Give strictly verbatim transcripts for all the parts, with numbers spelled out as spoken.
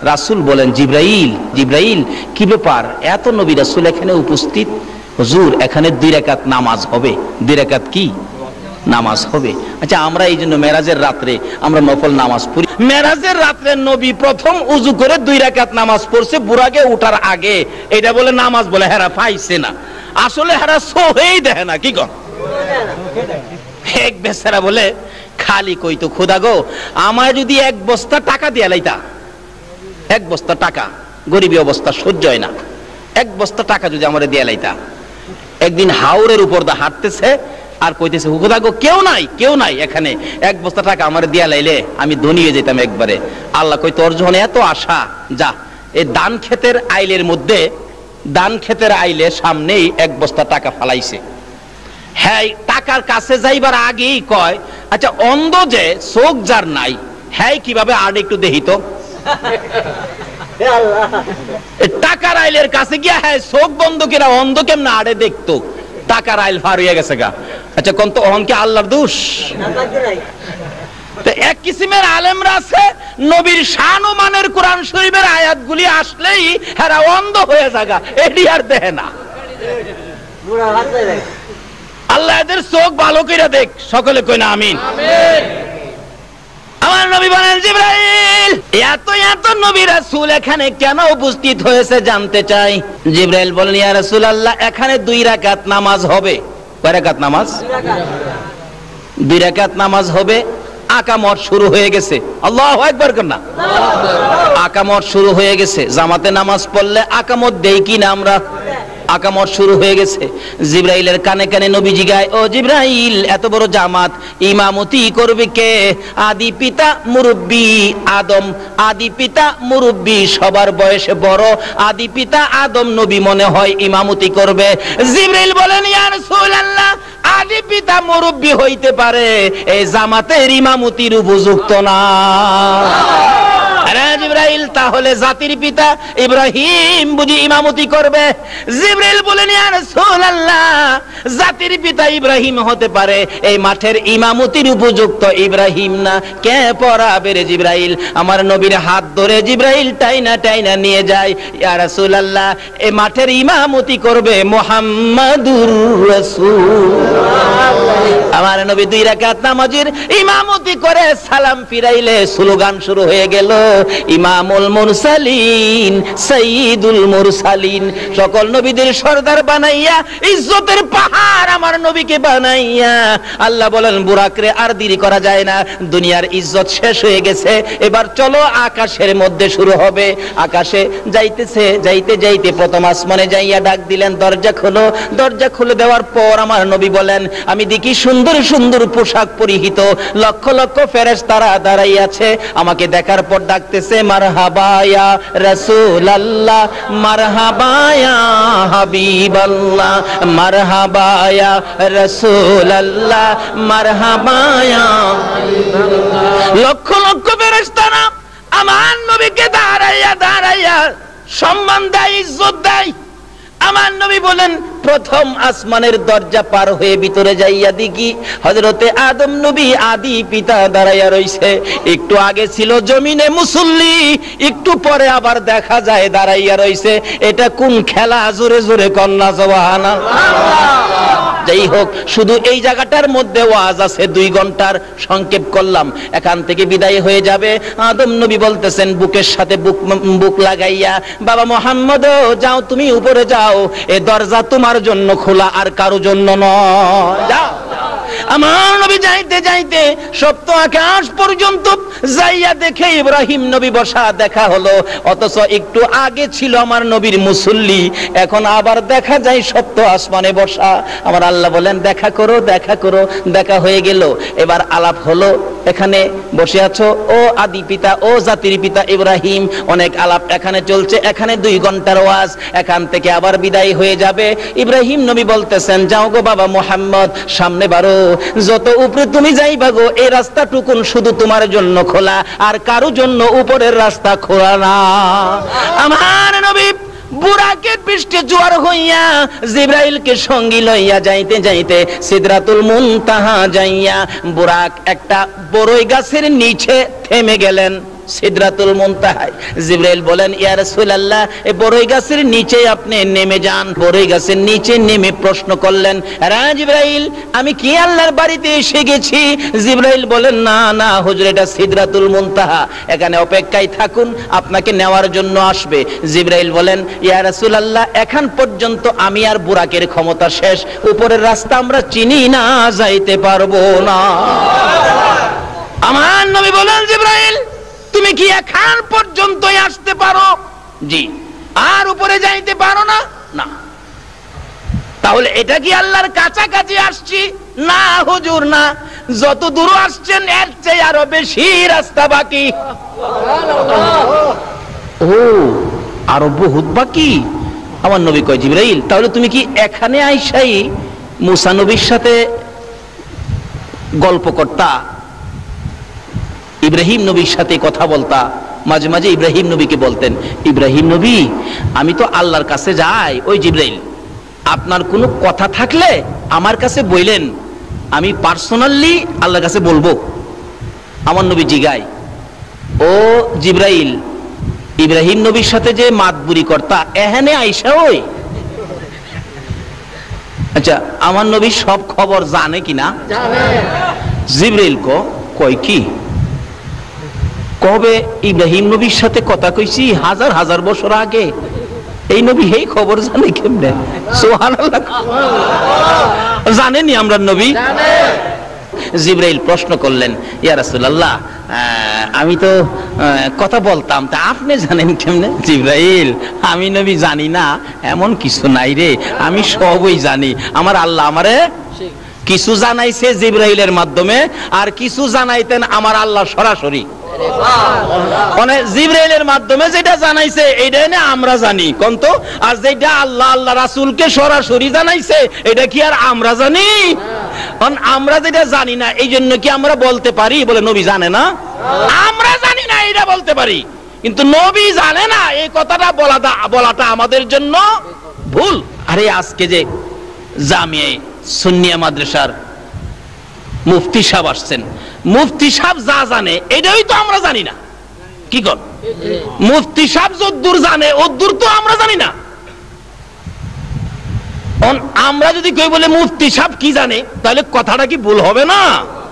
রাসূল বলেন, জিবরাইল জিবরাইল কি ব্যাপার, এত নবী রাসূল এখানে উপস্থিত? হুজুর, এখানে দুই রাকাত নামাজ হবে। দুই রাকাত কি নামাজ হবে? আচ্ছা, আমরা এই জন্য মেরাজের রাত্রে আমরা নফল নামাজ পড়ি। মেরাজের রাত্রে নবী প্রথম উজু করে দুই রাকাত নামাজ পড়ছে বুরাকে উঠার আগে। এটা বলে নামাজ বলে, হেরা পাইছে না, আসলে হেরা সোহেই দেখে না। কি কর এক বেচারা বলে, খালি কইতো, খোদা গো, আমায় যদি এক বস্তা টাকা দিয়ে লাইতা, এক বস্তা টাকা, গরিবী অবস্থা সহ্য হয় না, এক বস্তা টাকা যদি আমার দিয়ে লাইতা। একদিন হাওরের উপর দা হাঁটতেছে আর কইতেছে, খোদা গো, কেউ নাই কেউ নাই এখানে, এক বস্তা টাকা আমার দিয়া লাইলে আমি ধনী হয়ে যেতাম একবারে। আল্লাহ কই, তোর যখন এত আশা, যা এই দান ক্ষেতের আইলের মধ্যে, দান ক্ষেতের আইলে সামনেই এক বস্তা টাকা ফালাইছে। হ্যাঁ, টাকার কাছে যাইবার আগেই কয়, আচ্ছা অন্ধ যে, চোখ যার নাই, হ্যাঁ কিভাবে আর একটু দেখি তো। টাকার আইলের কাছে গিয়া, হ্যাঁ চোখ বন্ধ কিনা, অন্ধ কেমন আড়ে দেখতো। টাকার আইল ফার হয়ে গেছে গা। আচ্ছা কোন তো অহংকে আল্লাহর দোষ? এক কিসিমের আলেমরা আছে, নবীর শান ও মানের কোরআন শরীফের আয়াতগুলি আসলেই হেরা অন্ধ হয়ে যাগা, এডি আর দেখে না। আল্লাহ এদের চোখ ভালো করে দেখ, সকলে কই না আমিন। আমার নবী বলেন, জিবরাইল, এত এত নবী রাসূল এখানে কেন উপস্থিত হয়েছে জানতে চাই। জিবরাইল বলেন, ইয়া রাসূলুল্লাহ, এখানে দুই রাকাত নামাজ হবে। কয় রাকাত নামাজ? দুই রাকাত নামাজ হবে। আকামত শুরু হয়ে গেছে। আল্লাহু আকবার করনা। আকামত শুরু হয়ে গেছে। জামাতে নামাজ পড়লে আকামত দেই কি না আমরা? আকামত শুরু হয়ে গেছে। জিবরাইলের কানে কানে নবীজি গায়, ও জিবরাইল, এত বড় জামাত ইমামতি করবে কে? আদি পিতা মুরব্বী আদম, আদি পিতা মুরব্বী, সবার বয়সে বড় আদি পিতা আদম নবী মনে হয় ইমামতি করবে। জিবরাইল বলেন, ইয়া রাসূলুল্লাহ, আদি পিতা মুরব্বী হইতে পারে, এই জামাতের ইমামতির উপযুক্ত না। আরে জিবরাইল, তাহলে জাতির পিতা ইব্রাহিম বুঝি ইমামতি করবে? জিবরাইল বলেন, ইয়া রাসূলুল্লাহ, জাতির পিতা ইব্রাহিম হতে পারে, এই মাঠের ইমামতির উপযুক্ত ইব্রাহিম না। কে পড়াবে রে জিবরাইল? আমার নবীর হাত ধরে জিবরাইল টাইনা টাইনা নিয়ে যায়। ইয়া রাসূলুল্লাহ, এই মাঠের ইমামতি করবে মুহাম্মাদুর রাসূলুল্লাহ। আমার নবী দুই রাকাত নামাজের ইমামতি করে সালাম ফিরাইলে স্লোগান শুরু হয়ে গেল, ইমামুল মুরসালিন, সাইয়্যিদুল মুরসালিন। সকল নবীদের সরদার বানাইয়া, ইজ্জতের পাহাড় আমার নবীকে বানাইয়া আল্লাহ বলেন, বুরাকরে আর দেরি করা যায় না, দুনিয়ার ইজ্জত শেষ হয়ে গেছে, এবার চলো আকাশের মধ্যে শুরু হবে। আকাশে যাইতেছে, যাইতে যাইতে প্রথম আসমানে যাইয়া ডাক দিলেন, দরজা খোলো। দরজা খুলে দেওয়ার পর আমার নবী বলেন, আমি দেখি সুন্দর সুন্দর পোশাক পরিহিত লক্ষ লক্ষ ফেরেশতারা দাঁড়াই আছে। আমাকে দেখার পর ডাকতেছে, মারহাবা ইয়া রাসূলুল্লাহ, মারহাবা ইয়া হাবিবাল্লাহ, মারহাবা ইয়া রাসূলুল্লাহ, মারহাবা ইয়া হাবিবাল্লাহ। লক্ষ লক্ষ ফেরেশতারা আমার নবীকে দাঁড়াইয়া দাঁড়াইয়া সম্মান দেয়, ইজ্জত দেয়। আমার নবী বলেন, প্রথম আসমানের দরজা পার হয়ে ভিতরে যাইয়া দেখি হযরতে আদম নবী আদি পিতা দাঁড়াইয়া রইছে। একটু আগে ছিল জমিনে মুসল্লি, একটু পরে আবার দেখা যায় দাঁড়াইয়া রইছে। এটা কোন খেলা? জোরে জোরে কন্যা সুবহানাল্লাহ। যাই হোক, শুধু এই জায়গাটার মধ্যে ওয়াজ আছে, দুই ঘন্টার সংক্ষেপ করলাম, এখান থেকে বিদায় হয়ে যাবে। আদম নবী বলতেছেন বুকের সাথে বুক বুক লাগাইয়া, বাবা মুহাম্মদ, যাও তুমি উপরে যাও, এই দরজা তোমার জন্য খোলা, আর কারো জন্য নয়, যাও। আমার নবী যাইতে যাইতে সপ্ত আকাশ পর্যন্ত যাইয়া দেখে ইব্রাহিম নবী বসা দেখা হলো, অথচ একটু আগে ছিল আমার নবীর মুসল্লি, এখন আবার দেখা যায় সপ্ত আসমানে বসা। আমার আল্লাহ বলেন, দেখা করো দেখা করো। দেখা হয়ে গেল, এবার আলাপ হলো, এখানে বসে আছো ও আদি পিতা, ও জাতির পিতা ইব্রাহিম, অনেক আলাপ এখানে চলছে। এখানে দুই ঘন্টার ওয়াজ, এখান থেকে আবার বিদায় হয়ে যাবে। ইব্রাহিম নবী বলতেছেন, যাও গো বাবা মুহাম্মদ, সামনে বাড়ো, যত উপরে তুমি যাইবা গো, এই রাস্তাটুকুন শুধু তোমার জন্য খোলা, আর কারো জন্য উপরের রাস্তা খোলা না। আমার নবী বুরাকের পৃষ্ঠে জোয়ার হইয়া জিবরাইলকে সঙ্গী লইয়া যাইতে যাইতে সিদরাতুল মুনতাহা যাইয়া বুরাক একটা বড়ই গাছের নিচে থেমে গেলেন। সিদরাতুল মুনতাহায়। জিবরাইল বলেন, ইয়া রাসূলুল্লাহ, এই বড়ই গাছের নিচে আপনি নেমে যান। বড়ই গাছের নিচে নেমে প্রশ্ন করলেন, রা জিবরাইল, আমি কি আল্লাহর বাড়িতে এসে গেছি? জিবরাইল বলেন, না না হুজুর, এটা সিদরাতুল মুনতাহা, এখানে অপেক্ষায় থাকুন, আপনাকে নেওয়ার জন্য আসবে। জিবরাইল বলেন, ইয়া রাসূলুল্লাহ, এখন পর্যন্ত আমি আর বুরাকের ক্ষমতা শেষ, উপরের রাস্তা আমরা চিনি না, যাইতে পারবো না। আমার নবী বলেন, জিবরাইল, তুমি কি এখন পর্যন্তই আসতে পারো? জি। আর উপরে যাইতে পারো না? না। তাহলে এটা কি আল্লাহর কাছাকাছি আসছি? না হুজুর, না, যত দূর আসছেন এর চেয়ে আরো বেশি রাস্তা বাকি। ও, আরো বহুত বাকি। আমার নবী কয়, জিবরাইল, তাহলে তুমি কি এখানে আইসাই মুসা নবীর সাথে গল্প করতা, ইব্রাহিম নবীর সাথে কথা বলতা? মাঝে মাঝে ইব্রাহিম নবীকে বলতেন, ইব্রাহিম নবী, আমি তো আল্লাহর কাছে যাই। ওই জিবরাইল, আপনার কোনো কথা থাকলে আমার কাছে বললেন, আমি পার্সোনালি আল্লাহর কাছে বলবো। আমার নবী জিগায়, ও জিবরাইল, ইব্রাহিম নবীর সাথে যে মাতবুরি করতা, এখানে আইসা ওই? আচ্ছা, আমার নবী সব খবর জানে কিনা? জিবরাইল কো কয় কি, কবে ইব্রাহিম নবীর সাথে কথা কইছি হাজার হাজার বছর আগে, এই নবী এই খবর জানে কেমনে? সুবহানাল্লাহ, জানেনি আমরা নবী? জিবরাইল প্রশ্ন করলেন, ইয়া রাসূলুল্লাহ, আমি তো কথা বলতাম, তা আপনি জানেন কেমনে? জিবরাইল, আমি নবী জানি না এমন কিছু নাই রে, আমি সবই জানি। আমার আল্লাহ আমারে কিছু জানাইছে জিবরাইলের মাধ্যমে, আর কিছু জানাইতেন আমার আল্লাহ সরাসরি। মানে জিবরাইলের মাধ্যমে যেটা জানাইছে এইটা না আমরা জানি কোনতো, আর যেটা আল্লাহ আল্লাহ রাসূলকে সরাসরি জানাইছে এটা কি আর আমরা জানি? কারণ আমরা যেটা জানি না এই জন্য কি আমরা বলতে পারি বলে নবী জানে না? আমরা জানি না এটা বলতে পারি, কিন্তু নবী জানে না, এই কথাটা বলাটা বলাটা আমাদের জন্য ভুল। আরে আজকে যে জামিয়া সুন্নিয়া মাদ্রাসার মুফতি সাহেব আসছেন, মুফতি সাহেব যা জানে এটাই তো আমরা জানি না। কি কর, মুফতি সাহেব যদ্দূর জানে ওদ্দূর তো আমরা জানি না। আমরা যদি কই বলে মুফতি সাহেব কি জানে, তাহলে কথাটা কি ভুল হবে না?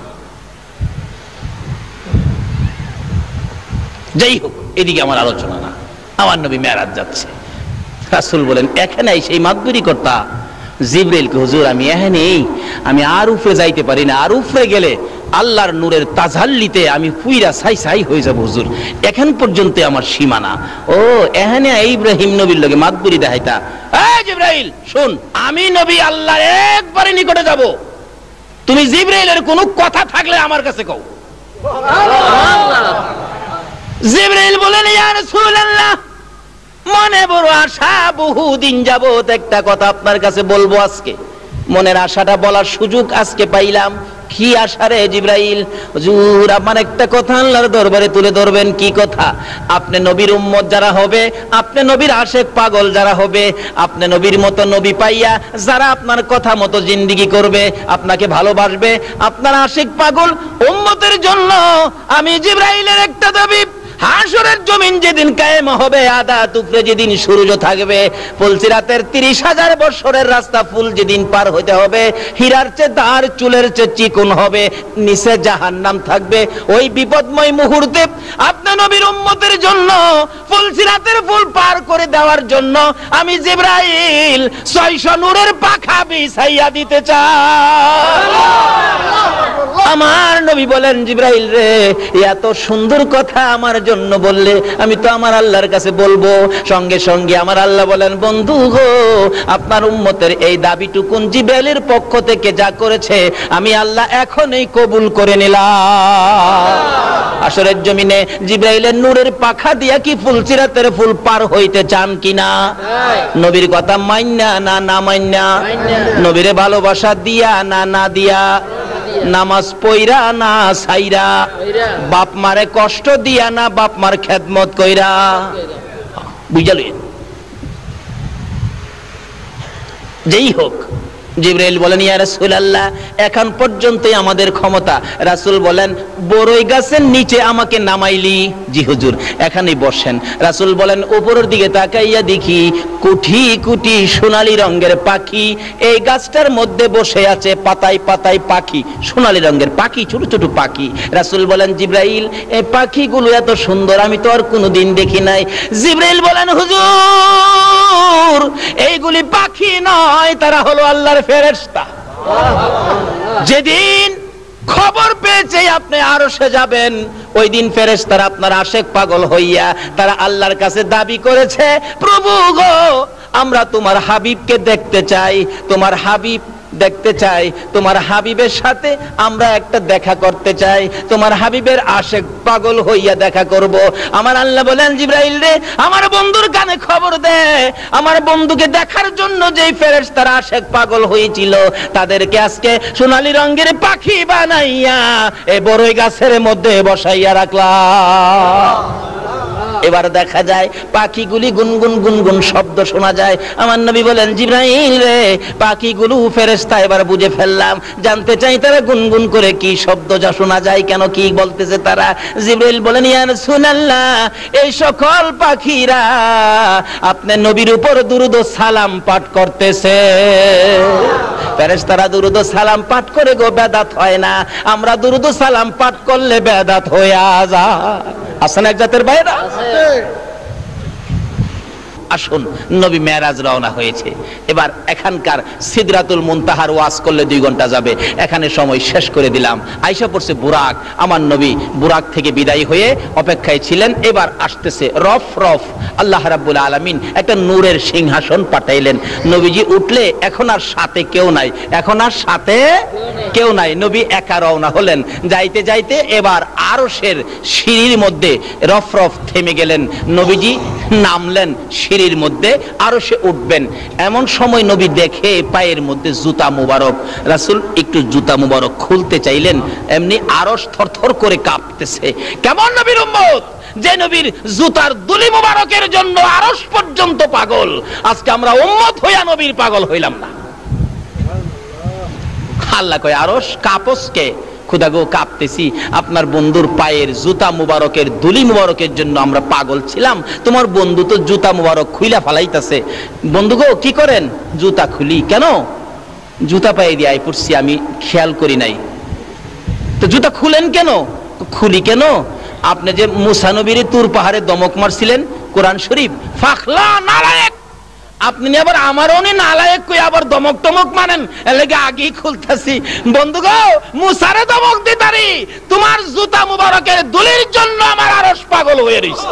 যাই হোক, এদিকে আমার আলোচনা না। আমার নবী মেরাজ যাচ্ছে, রাসূল বলেন, এখানে সেই মাতবুরি করতা। জিবরাইলকে, হুজুর, আমি এখানে, আমি আর উপরে যাইতে পারি না, আর উপরে গেলে আল্লাহর নূরের তাজাল্লিতে আমি পুইরা ছাই ছাই হয়ে যাব হুজুর, এখন পর্যন্ত আমার সীমানা। ও, এখানে ইব্রাহিম নবীর লগে মাতবুরি দেখাইতা? এই জিবরাইল, শুন, আমি নবী আল্লাহর একবারে নিকটে যাব, তুমি জিবরাইলের কোনো কথা থাকলে আমার কাছে কও। জিবরাইল বলেন, ইয়া রাসূলুল্লাহ, মনে বড় আশা, বহুদিন যাবত একটা কথা আপনার কাছে বলবো, আজকে মনের আশাটা বলার সুযোগ আজকে পাইলাম। কি আশা রে জিবরাইল? হুজুর, আমার একটা কথা আল্লাহর দরবারে তুলে ধরবেন। কি কথা? আপনি নবীর উম্মত যারা হবে, আপনি নবীর আশেক পাগল যারা হবে, আপনি নবীর মতো নবী পাইয়া যারা আপনার কথা মতো জিন্দেগি করবে, আপনাকে ভালোবাসবে, আপনার আশেক পাগল উম্মতের জন্য আমি জিবরাইলের একটা দাবি, হাসরের জমিন যেদিন কায়েম হবে, আদা টুকরে যেদিন সূর্য থাকবে, ফুলসিরাতের তিরিশ হাজার বছরের রাস্তা ফুল যেদিন পার হতে হবে, হীরার চেয়ে দাঁড় চুলের চেয়ে চিকন হবে, নিচে জাহান্নাম থাকবে, ওই বিপদময় মুহূর্তে আপনি নবীর উম্মতের জন্য ফুলসিরাতের ফুল পার করে দেওয়ার জন্য আমি জিবরাইল ছয়শ নূরের পাখা বিছাইয়া দিতে চাই। আমার নবী বলেন, জিবরাইল রে, এত সুন্দর কথা আমার জন্য বললে, আমি তো আমার আল্লাহর কাছে বলবো। সঙ্গে সঙ্গে আমার আল্লাহ বলেন, বন্ধু গো, আপনার উম্মতের এই দাবিটুকুন জিবরাইলের পক্ষ থেকে যা করেছে আমি আল্লাহ এখনই কবুল করে নিলাম। হাসরের জমিনে জিবরাইলের নূরের পাখা দিয়া কি ফুলসিরাতের ফুল পার হইতে চান কিনা? নবীর কথা মাইন্না না না মাইন্না? নবীরে ভালোবাসা দিয়া না না দিয়া? নামাজ পইরা না সাইরা? বাপ মারে কষ্ট দিয়া না বাপ মার খেদমত কইরা? বুঝালি? যেই হোক, জিবরাইল বলেন ইয়া রাসূলুল্লাহ এখন পর্যন্তই আমাদের ক্ষমতা। রাসূল বলেন বড়ই গাছের নিচে আমাকে নামাইলি। জি হুজুর এখানেই বসেন। রাসূল বলেন উপরের দিকে তাকাইয়া দেখি কোটি কোটি সোনালী রঙের পাখি এই গাছটার মধ্যে বসে আছে, পাতায় পাতায় পাখি, সোনালী রঙের পাখি, ছোট ছোট পাখি। রাসূল বলেন জিবরাইল এই পাখিগুলো এত সুন্দর আমি তো আর কোনোদিন দেখি নাই। জিবরাইল বলেন হুজুর এইগুলি পাখি নয়, তারা হলো আল্লাহর ফেরেশতা। যেদিন খবর পেয়েছে আপনি আরশে যাবেন ওই দিন ফেরেশতারা আপনার আশেক পাগল হইয়া তারা আল্লাহর কাছে দাবি করেছে প্রভু গো আমরা তোমার হাবিবকে দেখতে চাই, তোমার হাবিব দেখতে চাই, তোমার হাবিবের সাথে আমরা একটা দেখা করতে চাই, তোমার হাবিবের আশেক পাগল হইয়া দেখা করব। আমার আল্লাহ বলেন জিবরাইল রে আমার বন্ধুর কানে খবর দে, আমার বন্ধুকে দেখার জন্য যেই ফেরেশতারা আশেক পাগল হয়েছিল তাদেরকে আজকে সোনালী রঙের পাখি বানাইয়া এই বড়ই গাছের মধ্যে বসাইয়া রাখলাম। এবার দেখা যায় পাখিগুলি গুনগুন গুনগুন শব্দ শোনা যায়। আমার নবী বলেন জিবরাইল রে পাখিগুলো ফেরেশতা এবার বুঝে ফেললাম, জানতে চাই তারা গুনগুন করে কি শব্দ যা শোনা যায়, কেন কি বলতেছে তারা। জিবরাইল বলেন ইয়া রাসূলুল্লাহ এই সকল পাখিরা আপনার নবীর উপর দুরূদ ও সালাম পাঠ করতেছে। ফেরেশতারা দুরূদ ও সালাম পাঠ করে গো বেদাত হয় না, আমরা দুরূদ ও সালাম পাঠ করলে বেদাত হইয়া যায়। আসেন এক জাতের বাইরা। আসুন নবী মেরাজ রওনা হয়েছে। এবার এখানকার সিদরাতুল মুনতাহার ওয়াজ করলে দুই ঘন্টা যাবে, এখানে সময় শেষ করে দিলাম। আয়েশা পড়ছে বুরাক, আমার নবী বুরাক থেকে বিদায় হয়ে অপেক্ষায় ছিলেন। এবার আসতেছে রফ রফ, আল্লাহ রাব্বুল আলামিন একটা নূরের সিংহাসন পাঠাইলেন। নবীজি উঠলে এখন আর সাথে কেউ নাই, এখন আর সাথে কেউ নাই, নবী একা রওনা হলেন। যাইতে যাইতে এবার আরশের সিঁড়ির মধ্যে রফ রফ থেমে গেলেন, নবীজি নামলেন সিঁড়ির মধ্যে, আরশে উঠবেন। এমন সময় নবী দেখে পায়ের মধ্যে জুতা মুবারক। রাসূল একটু জুতা মুবারক খুলতে চাইলেন, এমনি আরশ থরথর করে কাঁপতেছে। কেমন নবীর উম্মত যে নবীর জুতার দুলি মুবারকের জন্য আরশ পর্যন্ত পাগল, আজকে আমরা উম্মত হইয়া নবীর পাগল হইলাম না। আল্লাহ কয় আরশ কাঁপসকে, খুদা গো কাঁপতেছি, আপনার বন্ধুর পায়ের জুতা মুবারকের দুলি মুবারকের জন্য আমরা পাগল ছিলাম, তোমার বন্ধু তো জুতা মুবারক খুইলা ফালাইতেছে। বন্ধু গো কি করেন? জুতা খুলি। কেন? জুতা পায়ে দিয়ে আই পড়ছি, আমি খেয়াল করি নাই। তো জুতা খুলেন কেন? খুলি কেন? আপনি যে মুসা নবীর তুর পাহাড়ে দমক মারছিলেন কোরআন শরীফ, ফাখলা নালায়েক, আপনি আবার আমারও নি নালায়েক কই আবার দমক টমক মানেন, এর লাগি আগেই খুলতাছি। বন্ধু গো মুসারে দমক দিতারি, তোমার জুতা মুবারকের দুলির জন্য আমার আরশ পাগল হয়ে রইছে।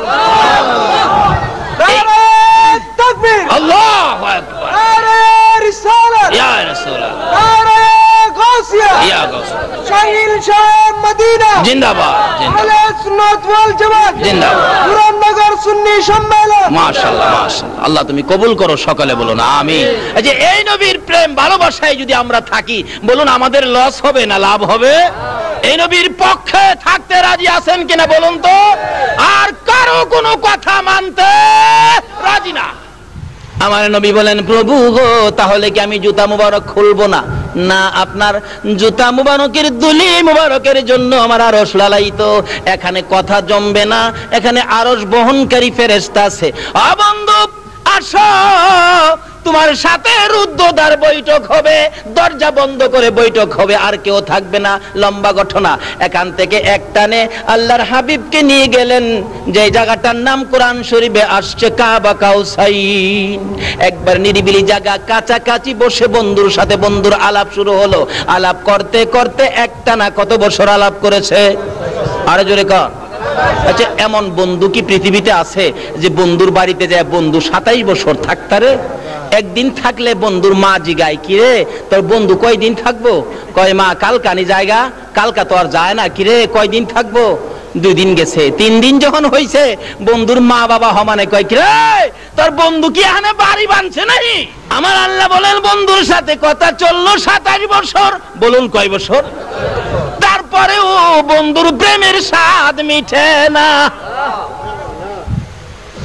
নারে তাকবীর, আল্লাহু আকবার, নারে রিসালাত, ইয়া রাসূলুল্লাহ, নারে গাউসিয়া, ইয়া গাউসিয়া, শাহিল শাহ মদিনা জিন্দাবাদ, আহলে সুন্নাত ওয়াল জামাত জিন্দাবাদ, পুরাননগর সুন্নি সম্মেলন মাশাআল্লাহ মাশাআল্লাহ। আল্লাহ তুমি কবুল করো, সকলে বলুন আমিন। এই যে এই নবীর প্রেম ভালোবাসায় যদি আমরা থাকি, বলুন আমাদের লস হবে না লাভ হবে? এই নবীর পক্ষে থাকতে রাজি আছেন কিনা বলুন তো? আর কারো কোনো কথা মানতে রাজি না। আমার নবী বলেন প্রভু গো তাহলে কি আমি জুতা মুবারক খুলবো না? না, আপনার জুতা মুবারকের দুলি মুবারকের জন্য আমার আরশ লালায়িত, এখানে কথা জমবে না, এখানে আরশ বহনকারী ফেরেশতা আছে। ও বন্ধু আসো, তোমার সাথে রুদ্ধদ্বার বৈঠক হবে, দরজা বন্ধ করে বৈঠক হবে, আর কেউ থাকবে না। লম্বা ঘটনা। এখান থেকে একটানে আল্লাহর হাবিবকে নিয়ে গেলেন যে জায়গাটার নাম কোরআন শরীফে আসছে কাবা কাউসাইন। একবার নিরিবিলি জায়গা, কাছাকাছি বসে বন্ধুর সাথে বন্ধুর আলাপ শুরু হলো। আলাপ করতে করতে একটানা কত বছর আলাপ করেছে? আরে জোরে কর। আচ্ছা, এমন বন্ধু কি পৃথিবীতে আছে যে বন্ধুর বাড়িতে যায় বন্ধু সাতাইশ বছর থাকতারে? একদিন থাকলে বন্ধুর মা জিগায় কিরে তোর বন্ধু কয়দিন থাকবো? কয় মা কালকানি জায়গা, কালকা তো আর যায় না। কিরে কয়দিন থাকবো? দুই দিন গেছে। তিন দিন যখন হইছে বন্ধুর মা বাবা হমানে কয় কিরে তোর বন্ধু কি এখানে বাড়ি বানছে নাকি? আমার আল্লাহ বলেন বন্ধুর সাথে কথা চললো সাতাশ বছর। বলুন কয় বছর? তারপরেও বন্ধুর প্রেমের স্বাদ মিঠে না।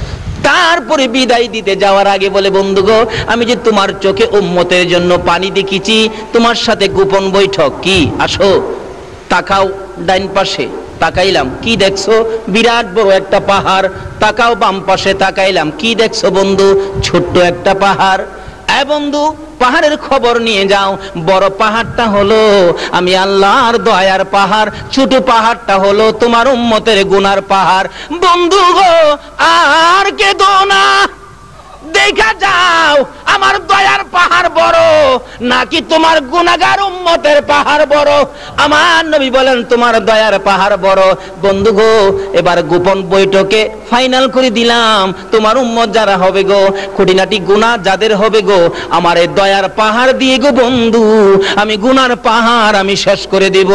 তারপরে বিদায় দিতে যাওয়ার আগে বলে, বন্ধু গো, আমি যে তোমার চোখে উম্মতের জন্য পানি দেখেছি, তোমার সাথে গোপন বৈঠক কি, আসো তাকাও ডাইন পাশে। তাকাইলাম, কি দেখছো? বিরাট বড় একটা পাহাড়। তাকাও বাম পাশে, তাকাইলাম, কি দেখছো বন্ধু? ছোট্ট একটা পাহাড়। এ বন্ধু, পাহাড়ের খবর নিয়ে যাও। বড় পাহাড়টা হলো আমি আল্লাহর দয়ার পাহাড়, ছোট পাহাড়টা হলো তোমার উম্মতের গুনার পাহাড়। বন্ধু গো, আর কেঁদো না, দেখা যাও আমার দয়ার পাহাড় বড় নাকি তোমার গুনাহগার উম্মতের পাহাড় বড়। আমার নবী বলেন, তোমার দয়ার পাহাড় বড়। বন্ধু গো, এবার গোপন বৈঠকে ফাইনাল করে দিলাম, তোমার উম্মত যারা হবে গো, খুঁটিনাটি গুনাহ যাদের হবে গো, আমার এই দয়ার পাহাড় দিয়ে গো বন্ধু আমি গুনার পাহাড় আমি শেষ করে দেব।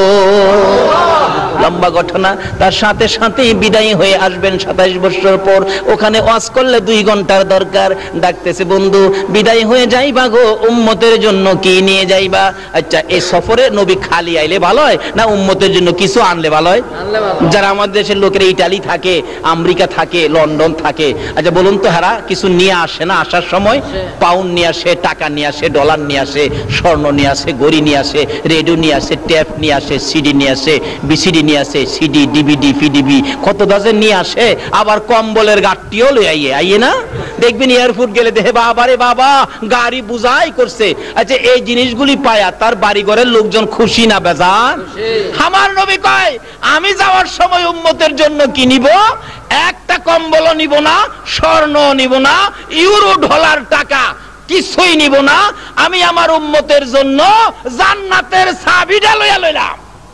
লম্বা ঘটনা। তার সাথে সাথে বিদায় হয়ে আসবেন সাতাইশ বছর পর। ওখানে ওয়াজ করলে দুই ঘন্টার দরকার। ডাকতেছে, বন্ধু বিদায় হয়ে যাইবা গো, উম্মতের জন্য কি নিয়ে যাইবা? আচ্ছা, এই সফরে নবী খালি আইলে ভালো হয় না উম্মতের জন্য কিছু আনলে ভালো হয়? যারা আমাদের দেশের লোকেরা ইটালি থাকে, আমেরিকা থাকে, লন্ডন থাকে, আচ্ছা বলুন তো, হারা কিছু নিয়ে আসে না? আসার সময় পাউন্ড নিয়ে আসে, টাকা নিয়ে আসে, ডলার নিয়ে আসে, স্বর্ণ নিয়ে আসে, গড়ি নিয়ে আসে, রেডিও নিয়ে আসে, টেপ নিয়ে আসে, সিডি নিয়ে আসে, বিসিডি নিয়ে আসে, সিডি ডিভিডি ফিডিবি কত দাজের নিয়ে আসে। আবার কম্বলের গাঠটিও লই আইয়ে আইয়ে না, দেখবেন এয়ারপোর্ট গেলে দেখে বাবা রে বাবা গাড়ি বুঝাই করছে। আচ্ছা, এই জিনিসগুলি পায়া তার বাড়ি ঘরের লোকজন খুশি না বেজান? আমার নবী কয়, আমি যাওয়ার সময় উম্মতের জন্য কি নিব? একটা কম্বলও নিব না, স্বর্ণ নিব না, ইউরো ডলার টাকা কিছুই নিব না। আমি আমার উম্মতের জন্য জান্নাতের চাবিটা লইয়া লইলাম।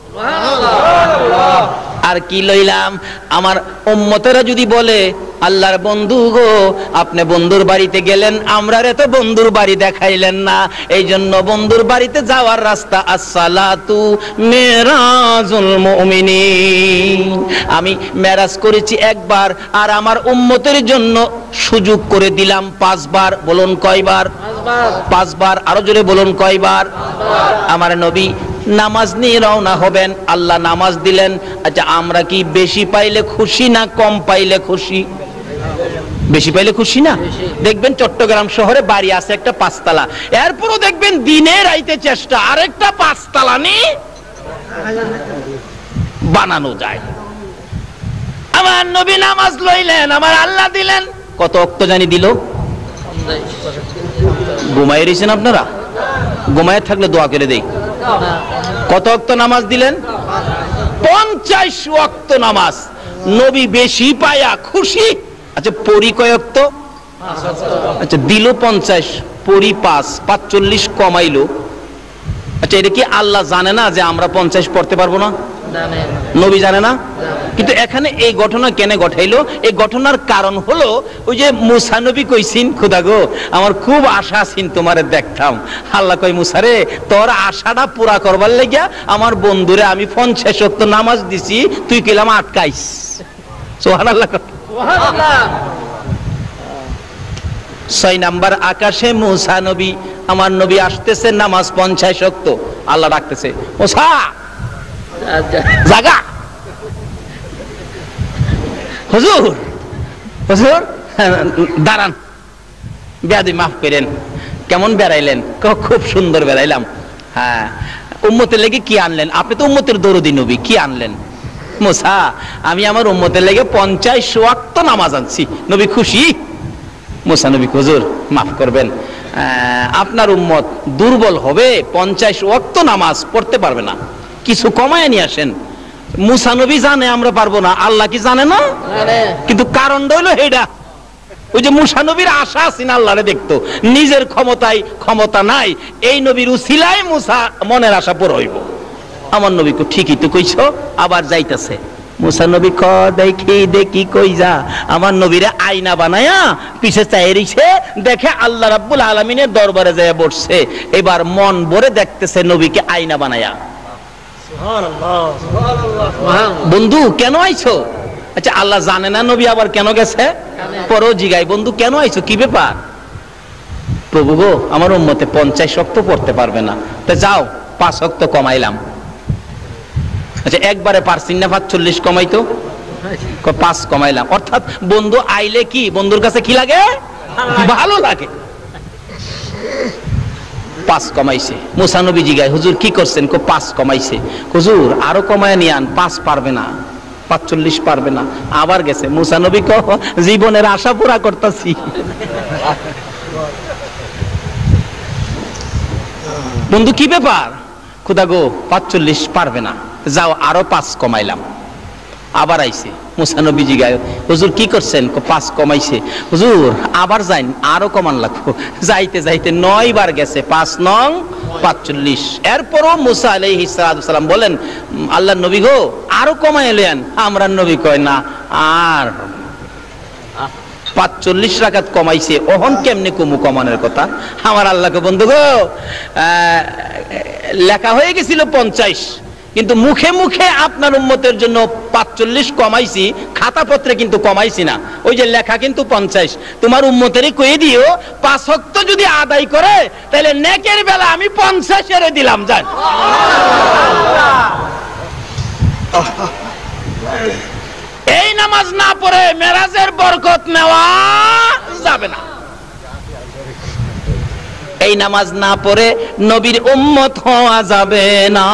আর কি লইলাম? আমার উম্মতেরা যদি বলে, আল্লাহর বন্ধু গো, আপনি বন্ধুর বাড়িতে গেলেন, আমরারে তো বন্ধুর বাড়ি দেখাইলেন না, এই জন্য বন্ধুর বাড়িতে যাওয়ার রাস্তা আসসালাতু মেরাজুল মুমিনিন, আমি মেরাজ করেছি একবার, আর আমার উম্মতের জন্য সুযোগ করে দিলাম পাঁচবার। বলুন কয়বার? পাঁচবার। আরো জোরে বলুন কয়বার? আমার নবী নামাজ নিয়ে রওনা হবেন, আল্লাহ নামাজ দিলেন। আচ্ছা, আমরা কি বেশি পাইলে খুশি না কম পাইলে খুশি? বেশি পাইলে খুশি না? দেখবেন চট্টগ্রাম শহরে বাড়ি আছে একটা পাঁচতলা, এরপরও দেখবেন দিনে রাইতে চেষ্টা আরেকটা পাঁচতলা নি বানানো যায়। আমার নবী নামাজ লইলেন, আমার আল্লাহ দিলেন। কত ওয়াক্ত জানি দিল? ঘুমাই রয়েছেন আপনারা? ঘুমায় থাকলে দোয়া করে দেই। কত ওয়াক্ত নামাজ দিলেন? পঞ্চাশ ওয়াক্ত নামাজ। নবী বেশি পায়া খুশি। আচ্ছা, পরি কয় ওয়াক্ত? আচ্ছা, দিল পঞ্চাশ, পরি পাঁচ, পাঁচচল্লিশ কমাইলো। আচ্ছা, এটা কি আল্লাহ জানে না যে আমরা পঞ্চাশ পড়তে পারবো না? নবী জানে না? কিন্তু এখানে এই ঘটনা কেন ঘটাইলো? এই ঘটনার কারণ হলো, ওই যে মুসা নবী কইছিন, খোদা গো আমার খুব আশা ছিল তোমারে দেখতাম। আল্লাহ কই, মুসা রে, তোর আশাটা পুরা করবার লাগিয়া আমার বন্ধুরে আমি পঞ্চাশ ওয়াক্ত নামাজ দিছি, তুই কেলাম আটকাইস। সুবহানাল্লাহ। ছয় নাম্বার আকাশে মুসা নবী, আমার নবী আসতেছে, নামাজ পঞ্চাশ ওয়াক্ত। আল্লাহ ডাকতেছে, মুসা জাগা। হুজুর হুজুর দাঁড়ান, বেয়াদি মাফ করেন। কেমন বেড়াইলেন? খুব সুন্দর বেড়াইলাম। হ্যাঁ, উম্মতের লেগে কি আনলেন? আপনি তো উম্মতের দরদি নবী, কি আনলেন? মুসা, আমি আমার উম্মতের লেগে পঞ্চাশ ওয়াক্ত নামাজ আনছি। নবী খুশি? মুসা নবী, হুজুর মাফ করবেন, আপনার উম্মত দুর্বল হবে, পঞ্চাশ ওয়াক্ত নামাজ পড়তে পারবে না, কিছু কমায় নিয়ে আসেন। মুসা নবী জানে আমরা পারবো না, আল্লাহ কি জানে না? কিন্তু কারণ হইলো এইটা, ওই যে মুসা নবীর আশা আছে আল্লাহরে দেখতো, নিজের ক্ষমতায় ক্ষমতা নাই, এই নবীর উসিলায় মুসা মনের আশা পুরো হইব। আমার নবী কো, ঠিকই তো কইছো, আবার যাইতেছে। মুসা নবী ক, দেখি দেখি কই যা। আমার নবীরে আয়না বানায়া পিছে চাই রইছে, দেখে আল্লাহ রাব্বুল আলামিনের দরবারে যায় বসছে। এবার মন ভরে দেখতেছে নবীকে আয়না বানায়া। বন্ধু কেন আইছো? আচ্ছা, আল্লাহ জানে না নবী আবার কেন গেছে? পরও জিগাই, বন্ধু কেন আইছো, কি ব্যাপার? প্রভু গো, আমার উম্মতে পঞ্চাশ ওয়াক্ত পড়তে পারবে না, তা যাও পাঁচ ওয়াক্ত কমাইলাম। আচ্ছা, একবারে পারছিন না পাঁচচল্লিশ কমাইতো? পাঁচ কমাইলাম। অর্থাৎ বন্ধু আইলে কি বন্ধুর কাছে কি লাগে? ভালো লাগে। পাঁচ কমাইছে। মুসা নবী জিগায়, হুজুর কি করছেন? কো পাঁচ কমাইছে। হুজুর আরো কমায় নিয়ে আন, পাঁচ পারবে না, পাঁচচল্লিশ পারবে না। আবার গেছে। মুসা নবী কো জীবনের আশা পুরা করতেছি। বন্ধু কি ব্যাপার? খুদা গো পাঁচচল্লিশ পারবে না, যাও আরো পাঁচ কমাইলাম। আবার আইছে। মুসা নবী জিগায়, হুজুর কি করছেন? কো পাঁচ কমাইছে। হুজুর আবার যাইন, আরো কমান লাগবো। যাইতে যাইতে নয় বার গেছে, পাঁচ নং পাঁচচল্লিশ। এরপরও মুসা আলাইহিস সালাম বলেন, আল্লাহর নবী গো আরো কমাই এলেন। আমরা নবী কয় না, আর পাঁচচল্লিশ রাকাত কমাইছে, ওহন কেমনে কমু কমানোর কথা? আমার আল্লাহকে বন্ধু গো লেখা হয়ে গেছিল পঞ্চাশ, কিন্তু মুখে মুখে আপনার উম্মতের জন্য পাঁচচল্লিশ কমাইছি, খাতা পত্রে কিন্তু কমাইছি না। ওই যে লেখা কিন্তু পঞ্চাশ। তোমার উম্মতেরই কয়ে দিও, পাঁচ ওয়াক্ত যদি আদায় করে তাহলে নেকের বেলা আমি পঞ্চাশ এর দিলাম। যান, এই নামাজ না পড়ে মেরাজের বরকত নেওয়া যাবে না। এই নামাজ না পড়ে নবীর উম্মত হওয়া যাবে না।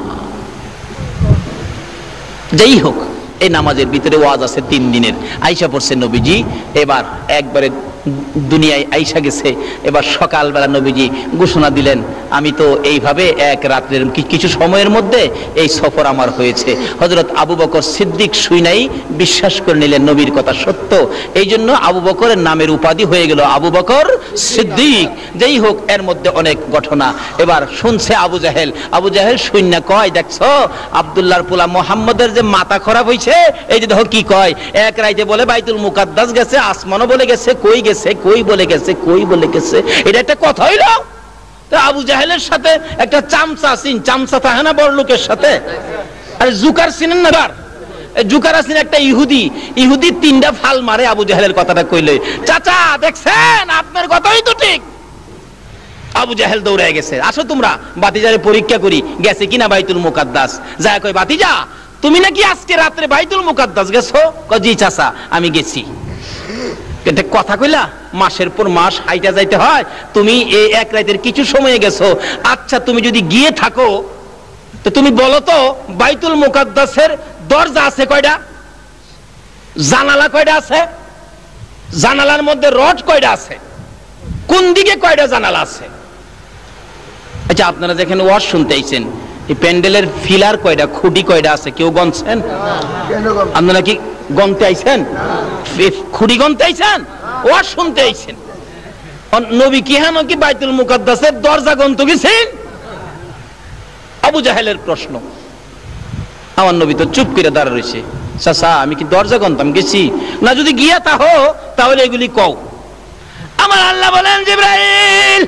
যাই হোক, এই নামাজের ভিতরে ওয়াজ আছে তিন দিনের। আইসা পড়ছে নবীজি, এবার একবারে দুনিয়ায় আইসা গেছে। এবার সকালবেলা নবীজি ঘোষণা দিলেন, আমি তো এইভাবে এক রাত্রের কিছু সময়ের মধ্যে এই সফর আমার হয়েছে। হযরত আবু বকর সিদ্দিক শুইনাই বিশ্বাস করে নিলেন নবীর কথা সত্য। এই জন্য আবু বকরের নামের উপাধি হয়ে গেল আবু বকর সিদ্দিক। যেই হোক, এর মধ্যে অনেক ঘটনা। এবার শুনছে আবু জাহেল। আবু জাহেল শুইনা কয়, দেখছো আব্দুল্লাহর পোলা মোহাম্মদের যে মাথা খারাপ হয়েছে, এই যে দেখো কি কয়, এক রাইতে বলে বাইতুল মুকাদ্দাস গেছে, আসমানও বলে গেছে, কই গেছে, কই বলে গেছে, কই বলে গেছে। এটা একটা কথা হইল? তো আবু জাহেলের সাথে একটা চামচা সিন, চামচা থাকে না বড় লোকের সাথে? আরে জুকার চিনেন না? বার জুকার আছেন একটা ইহুদি। ইহুদি তিনটা ফাল মারে আবু জাহেলের কথাটা কইলে, চাচা দেখছেন আপনার কথাই তো ঠিক। আবু জাহেল দৌড়ে গেছে, আসো তোমরা বাতিজারে পরীক্ষা করি গেছে কিনা বাইতুল মুকাদ্দাস। যায় কই, বাতিজা তুমি নাকি আজকে রাত্রে বাইতুল মুকাদ্দাস গেছো? কয় জি চাচা আমি গেছি। এটা কথা কইলা? মাসের পর মাস হাইটা যাইতে হয়, তুমি এই এক রাতের কিছু সময়ে গেছো। আচ্ছা তুমি যদি গিয়ে থাকো তো তুমি বলো তো বাইতুল মুকাদ্দাসের দরজা আছে কয়টা? জানালা কয়টা আছে? জানালার মধ্যে রড কয়টা আছে? কোন দিকে কয়টা জানালা আছে? আচ্ছা আপনারা যেখানে ওয়াজ শুনতে আইছেন, এই প্যান্ডেলের ফিলার কয়টা, খুঁটি কয়টা আছে? কেউ গনছেন? আপনারা কি গনতে আইছেন? খুঁটি গনতে আইছেন? ওয়াজ শুনতে আইছেন? নবী কি হ্যাঁ কি বাইতুল মুকাদ্দাসের দরজা গনতে গেছেন? আবু জাহেলের প্রশ্ন। আমার নবী তো চুপ করে দাঁড়া রয়েছে। চাচা আমি কি দরজা গনতাম? গেছি না। যদি গিয়া তাহো তাহলে এগুলি কও। আমার আল্লাহ বলেন, জিবরাইল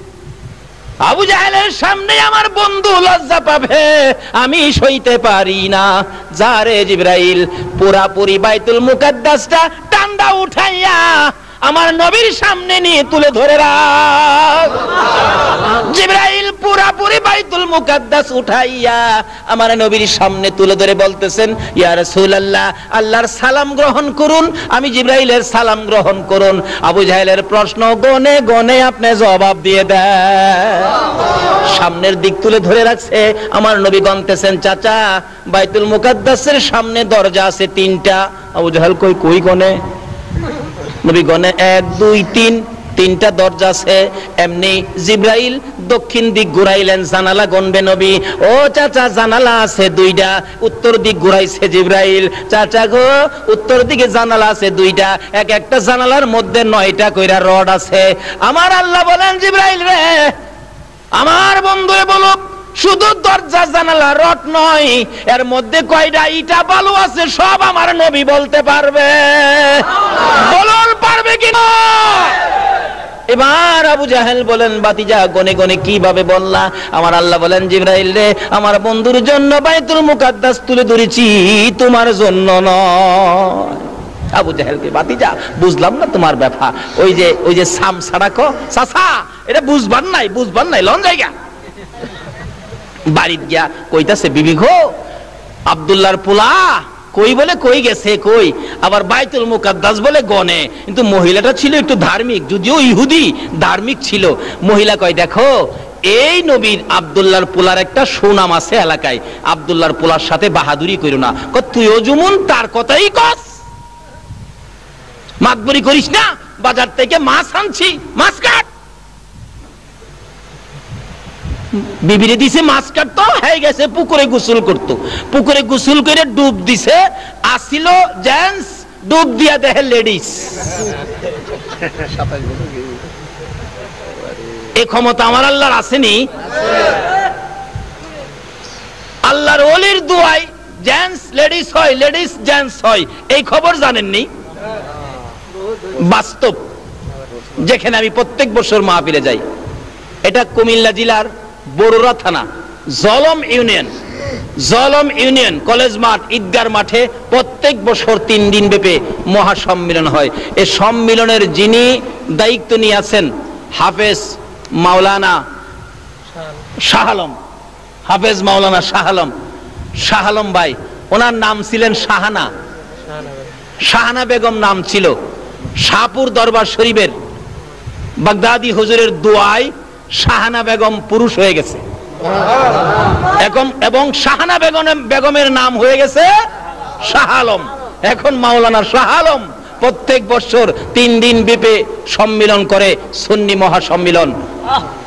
আবু জাহেলের সামনে আমার বন্ধু লজ্জা পাবে, আমি সইতে পারি না। যারে জিবরাইল পুরাপুরি বাইতুল মুকাদ্দাসটা টান্ডা উঠাইয়া আমার নবীর সামনে নিয়ে তুলে ধরে রাখ। জিবরাইল পুরাপুরি বাইতুল মুকাদ্দাস উঠাইয়া আমার নবীর সামনে তুলে ধরে বলতেছেন, ইয়া রাসূলুল্লাহ আল্লাহর সালাম গ্রহণ করুন। আমি জিবরাইলের সালাম গ্রহণ করুন। আবু জাহেলের প্রশ্ন গনে গনে আপনি জবাব দিয়ে দেন। সামনের দিক তুলে ধরে রাখছে। আমার নবী গনতেছেন, চাচা বাইতুল মুকাদ্দাসের সামনে দরজা আছে তিনটা। আবু জাহেল কই কই গনে? নবী গনে এক দুই তিন, তিনটা দরজা আছে। এমনি জিবরাইল দক্ষিণ দিক ঘুরাইলেন, জানালা গনবে নবী। ও চাচা জানালা আছে দুইটা। উত্তর দিক ঘুরাইছে জিবরাইল, চাচা গো উত্তর দিকে জানালা আছে দুইটা, এক একটা জানালার মধ্যে নয়টা কইরা রড আছে। আমার আল্লাহ বলেন, জিবরাইল রে আমার বন্ধুরে বলো শুধু দরজা জানালা রড নয়, এর মধ্যে কয়টা ইটা বালু আছে সব আমার নবী বলতে পারবে। বলুন পারবে কিনা? এবার আবু জাহেল বলেন, বাতিজা গনে গনে কিভাবে বললা? আমার আল্লাহ বলেন, জিবরাইল রে আমার বন্ধুর জন্য বাইতুল মুকাদ্দাস তুলে ধরেছি, তোমার জন্য নয়। আবু জাহেলকে, বাতিজা বুঝলাম না তোমার ব্যাপার। ওই যে ওই যে সাম সাড়াকো চাচা, এটা বুঝবার নাই, বুঝবার নাই, লন জায়গা। বাড়িত গিয়া কইতাছে, বিবি গো আব্দুল্লাহর পোলা কই বলে কই গেছে কই, আবার বাইতুল মুকাদ্দাস বলে গনে, কিন্তু মহিলাটা ছিল একটু ধার্মিক, যদিও ইহুদি ধার্মিক ছিল। মহিলা কয় দেখো এই নবীর আব্দুল্লাহর পোলার একটা সুনাম আছে এলাকায়, আব্দুল্লাহর পোলার সাথে বাহাদুরি কইরো না। কয় তুইও যেমন তার কথাই কস, মাতবরি করিস না, বাজার থেকে মাছ আনছি, মাছ কাট। বিবিরে দিছে মাছ কাটতো, হয়ে গেছে পুকুরে গোসল করতো, পুকুরে গোসল করে ডুব দিছে, আসিল জেন্টস, ডুব দিয়া দেখে লেডিস। এই ক্ষমতা আমার আল্লাহর আসেনি? আল্লাহর ওলির দুয়াই জেন্টস লেডিস হয়, লেডিস জেন্টস হয়, এই খবর জানেননি? বাস্তব, যেখানে আমি প্রত্যেক বছর মাহফিলে যাই, এটা কুমিল্লা জেলার বড়ুরা থানা Jalam union, Jalam union college মাঠ ঈদগার মাঠে প্রত্যেক বছর তিন দিন ব্যাপী মহাসম্মিলন হয়। এই সম্মিলনের যিনি দায়িত্ব নিয়ে আছেন হাফেজ মাওলানা শাহ আলম, হাফেজ মাওলানা শাহ আলম, শাহ আলম ভাই, ওনার নাম ছিলেন শাহানা, শাহানা বেগম নাম ছিল। শাহপুর দরবার শরীফের বাগদাদি হুজুরের দোয়ায় শাহানা বেগম পুরুষ হয়ে গেছে এখন, এবং শাহানা বেগম বেগমের নাম হয়ে গেছে শাহ আলম। এখন মাওলানা শাহ আলম প্রত্যেক বছর তিন দিন ব্যাপী সম্মিলন করে, সুন্নি মহাসম্মিলন।